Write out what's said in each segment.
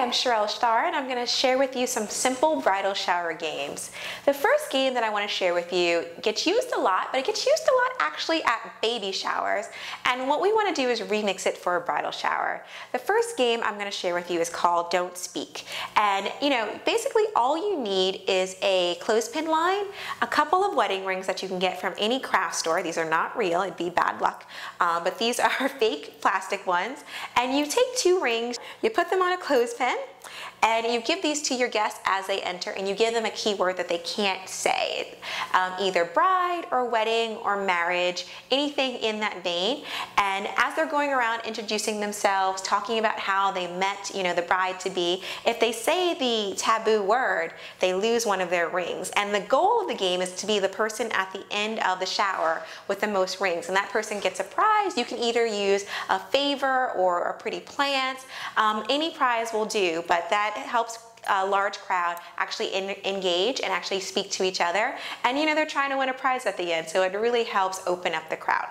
I'm Charell Star, and I'm going to share with you some simple bridal shower games. The first game that I want to share with you gets used a lot, but it gets used a lot actually at baby showers, and what we want to do is remix it for a bridal shower. The first game I'm going to share with you is called Don't Speak, and basically all you need is a clothespin line, a couple of wedding rings that you can get from any craft store. These are not real, it'd be bad luck, but these are fake plastic ones, and you take 2 rings, you put them on a clothespin, and you give these to your guests as they enter, and you give them a keyword that they can't say, either bride or wedding or marriage, anything in that vein. And as they're going around introducing themselves, talking about how they met, the bride-to-be, if they say the taboo word, they lose one of their rings. And the goal of the game is to be the person at the end of the shower with the most rings, and that person gets a prize. You can either use a favor or a pretty plant. Any prize will do, but that helps a large crowd actually engage and actually speak to each other. And they're trying to win a prize at the end, so it really helps open up the crowd.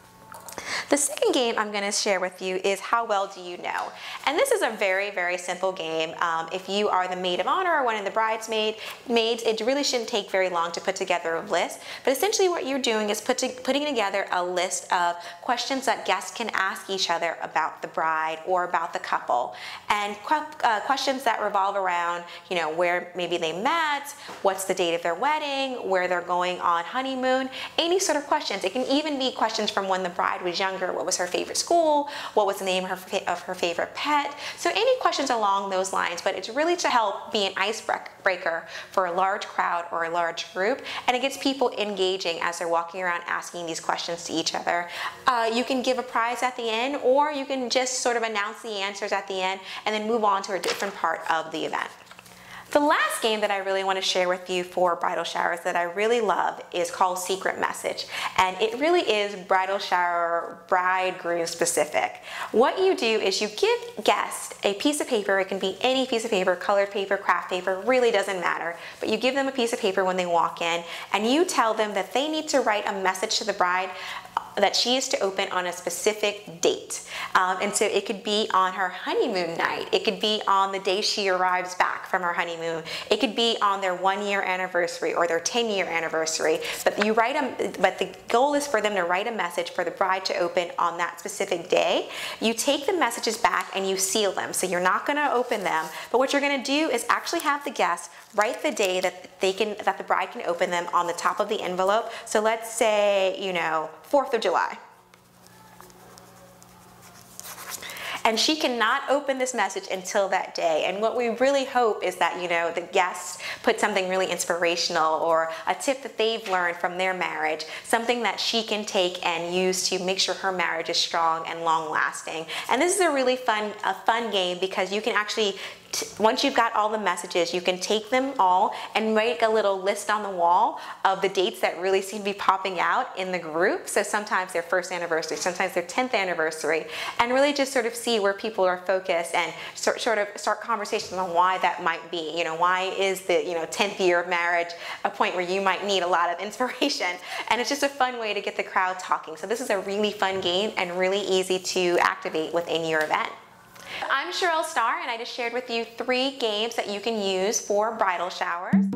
The second game I'm going to share with you is How Well Do You Know? And this is a very, very simple game. If you are the maid of honor or one of the bridesmaids, it really shouldn't take very long to put together a list. But essentially what you're doing is putting together a list of questions that guests can ask each other about the bride or about the couple. And questions that revolve around, where maybe they met, what's the date of their wedding, where they're going on honeymoon, any sort of questions. It can even be questions from when the bride was younger. What was her favorite school? What was the name of her favorite pet? So any questions along those lines, but it's really to help be an icebreaker for a large crowd or a large group, and it gets people engaging as they're walking around asking these questions to each other. You can give a prize at the end, or you can just sort of announce the answers at the end and then move on to a different part of the event. The last game that I really want to share with you for bridal showers that I really love is called Secret Message. And it really is bridal shower, bridegroom specific. What you do is you give guests a piece of paper. It can be any piece of paper, colored paper, craft paper, really doesn't matter. But you give them a piece of paper when they walk in, and you tell them that they need to write a message to the bride that she is to open on a specific date. And so it could be on her honeymoon night. It could be on the day she arrives back from her honeymoon. It could be on their 1-year anniversary or their 10-year anniversary. But but the goal is for them to write a message for the bride to open on that specific day. You take the messages back and you seal them. So you're not gonna open them, but what you're gonna do is actually have the guests write the day that the bride can open them on the top of the envelope. So let's say, 4th of July. And she cannot open this message until that day. And what we really hope is that, the guests put something really inspirational or a tip that they've learned from their marriage, something that she can take and use to make sure her marriage is strong and long lasting. And this is a really fun game because you can actually, once you've got all the messages, you can take them all and make a little list on the wall of the dates that really seem to be popping out in the group. So sometimes their 1st anniversary, sometimes their 10th anniversary, and really just sort of see where people are focused and sort of start conversations on why that might be. Why is the 10th year of marriage a point where you might need a lot of inspiration? And it's just a fun way to get the crowd talking. So this is a really fun game and really easy to activate within your event. I'm Charell Star, and I just shared with you 3 games that you can use for bridal showers.